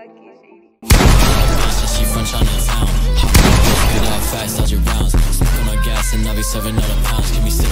She from Chinatown. Hop on the bus, get out fast, dodge your rounds. Smoke on my gas and I'll be serving all the pounds. Give me